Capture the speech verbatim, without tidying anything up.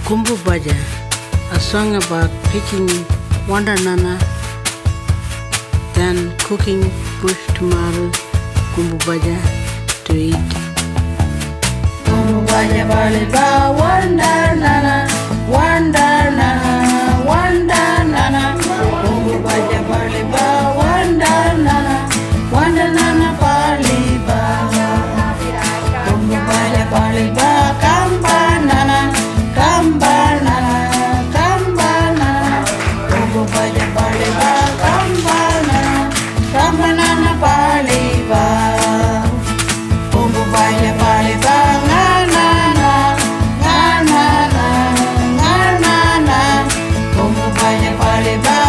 Kumbu Baja, a song about picking wanda nana, then cooking bush tomatoes, kumbu baja, to eat. Kumbu baja bali ba wanda nana, wanda nana, wanda nana. Kumbu baja bali ba wanda nana, wanda nana bali ba. Kumbu baja bali ba kamba nana, kamba nana, kamba nana. Kumbu baja bali ba kamba nana, kamba nana bali ba. Kumbu baja bali ba ngana na, ngana na, ngana na. Kumbu baja bali ba